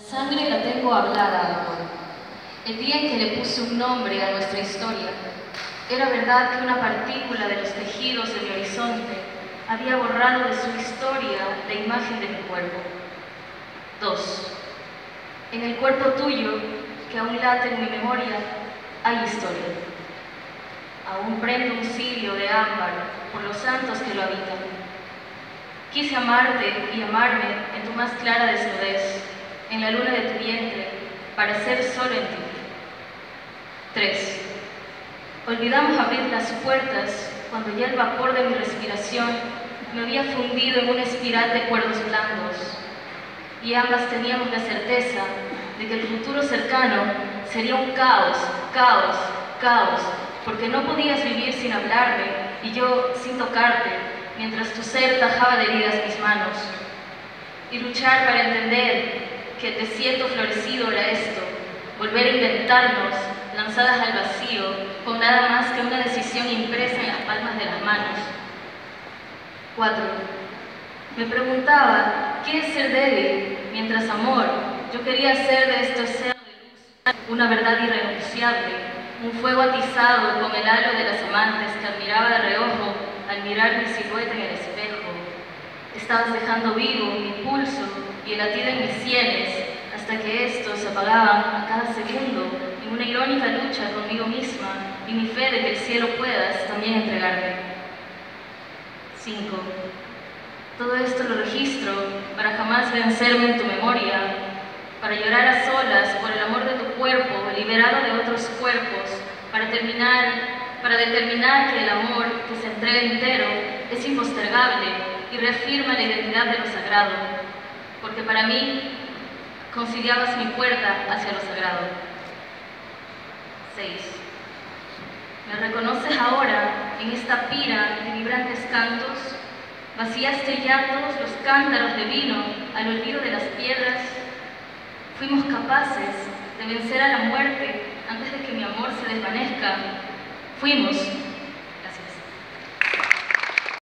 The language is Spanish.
Sangre la tengo hablada, amor. El día en que le puse un nombre a nuestra historia, era verdad que una partícula de los tejidos de mi horizonte había borrado de su historia la imagen de mi cuerpo. 2. En el cuerpo tuyo, que aún late en mi memoria, hay historia. Aún prendo un cirio de ámbar por los santos que lo habitan. Quise amarte y amarme en tu más clara desnudez, en la luna de tu vientre, para ser solo en ti. 3. Olvidamos abrir las puertas cuando ya el vapor de mi respiración me había fundido en una espiral de cuerdos blandos, y ambas teníamos la certeza de que el futuro cercano sería un caos, caos, caos, porque no podías vivir sin hablarme y yo sin tocarte, mientras tu ser tajaba de heridas mis manos. Y luchar para entender que el desierto florecido era esto, volver a inventarnos, lanzadas al vacío, con nada más que una decisión impresa en las palmas de las manos. 4. Me preguntaba, ¿qué es ser débil? Mientras amor, yo quería hacer de este océano de luz una verdad irrenunciable, un fuego atizado con el halo de las amantes que admiraba de reojo al mirar mi silueta en el espejo. Estabas dejando vivo mi pulso y el latido en mis sienes, hasta que estos se apagaban a cada segundo en una irónica lucha conmigo misma y mi fe de que el cielo puedas también entregarme. 5. Todo esto lo registro para jamás vencerme en tu memoria, para llorar a solas por el amor de tu cuerpo, liberado de otros cuerpos, para determinar que el amor que se entrega entero es impostergable y reafirma la identidad de lo sagrado, porque para mí conciliabas mi puerta hacia lo sagrado. 6. ¿Me reconoces ahora en esta pira de vibrantes cantos? ¿Vaciaste ya todos los cántaros de vino al olvido de las piedras? Fuimos capaces de vencer a la muerte antes de que mi amor se desvanezca. Fuimos